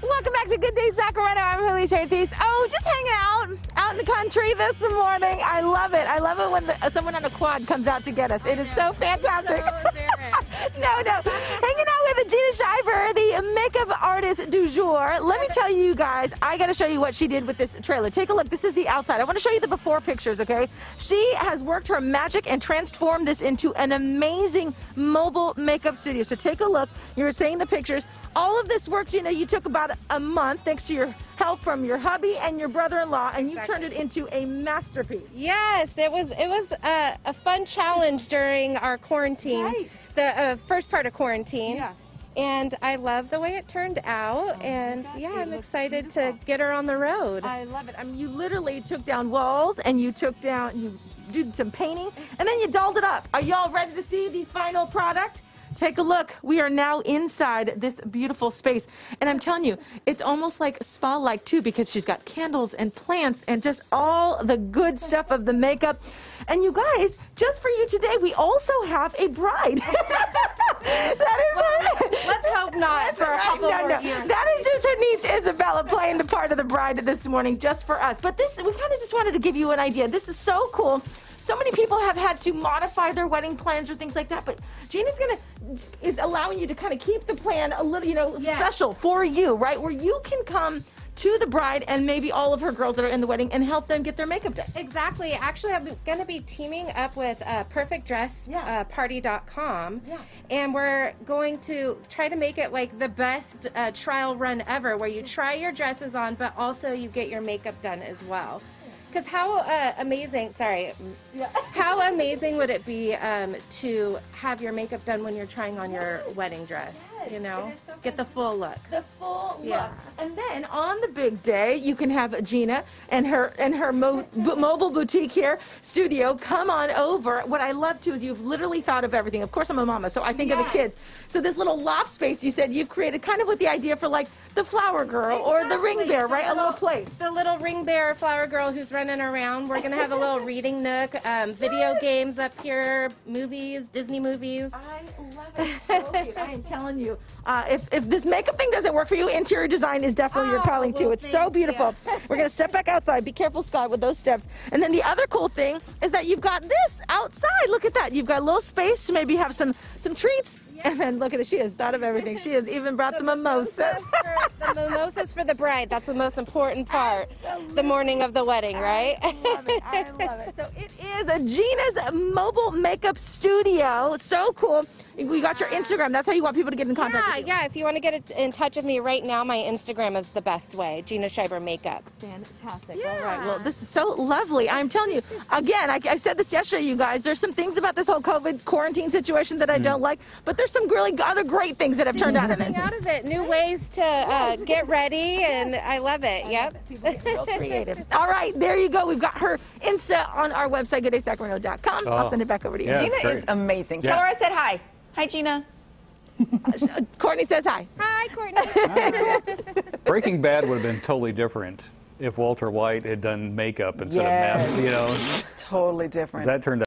Welcome back to Good Day Sacramento. I'm Haley Chartice. Oh, just hanging out in the country this morning. I love it. I love it when someone on a quad comes out to get us. It is so fantastic. No. Hanging out with Gina Schreiber, the makeup artist du jour. Let me tell you guys, I got to show you what she did with this trailer. Take a look. This is the outside. I want to show you the before pictures, okay? She has worked her magic and transformed this into an amazing mobile makeup studio. So take a look. You were saying the pictures. All of this work, Gina, you took about a month thanks to your help from your hubby and your brother-in-law, and you turned it into a masterpiece. Yes, it was a fun challenge during our quarantine, Right. the first part of quarantine. Yeah. And I love the way it turned out, and yeah, I'm excited to get her on the road. I love it. I mean, you literally took down walls and you did some painting, and then you dolled it up. Are y'all ready to see the final product? Take a look. We are now inside this beautiful space. And I'm telling you, it's almost like spa-like too, because she's got candles and plants and just all the good stuff of the makeup. And you guys, just for you today, we also have a bride. That is her. Let's hope not for a couple more years. That is just her niece Isabella playing the part of the bride this morning just for us. But this, we kind of just wanted to give you an idea. This is so cool. So many people have had to modify their wedding plans or things like that, but Gina's is allowing you to kind of keep the plan a little, special for you, right? Where you can come to the bride and maybe all of her girls that are in the wedding and help them get their makeup done. Exactly. Actually, I'm going to be teaming up with PerfectDressParty.com, and we're going to try to make it like the best trial run ever, where you try your dresses on, but also you get your makeup done as well. Because how amazing would it be to have your makeup done when you're trying on your wedding dress? You know, so get the full look. The full look. And then on the big day, you can have Gina and her mobile boutique here, studio, come on over. What I love too is you've literally thought of everything. Of course, I'm a mama, so I think of the kids. So this little loft space, you said you've created kind of with the idea for like the flower girl or the ring bear, right? A little place. The little ring bear flower girl who's running around. We're going to have a little reading nook, video games up here, movies, Disney movies. I love it. So cute. I am telling you. If this makeup thing doesn't work for you, interior design is definitely your calling too. It's so beautiful. We're going to step back outside. Be careful, Scott, with those steps. And then the other cool thing is that you've got this outside. Look at that. You've got a little space to maybe have some treats. And then look at it. She has thought of everything. She has even brought the mimosas. The mimosas for the bride. That's the most important part. Absolutely. The morning of the wedding, right? I love it. I love it. So it is Gina's mobile makeup studio. So cool. You got your Instagram. That's how you want people to get in contact with you. Yeah. If you want to get in touch with me right now, my Instagram is the best way. Gina Schreiber Makeup. Fantastic. Yeah. All right. Well, this is so lovely. I'm telling you, again, I said this yesterday, you guys. There's some things about this whole COVID quarantine situation that I don't like, but there's some really other great things that have turned out of it. New ways to get ready, and I love it. Yep. People get real creative. All right, there you go. We've got her Insta on our website, GoodDaySacramento.com. I'll send it back over to you. Gina is amazing. Tell her I said hi. Hi, Gina. Courtney says hi. Hi, Courtney. Breaking Bad would have been totally different if Walter White had done makeup instead of math, Totally different. That turned out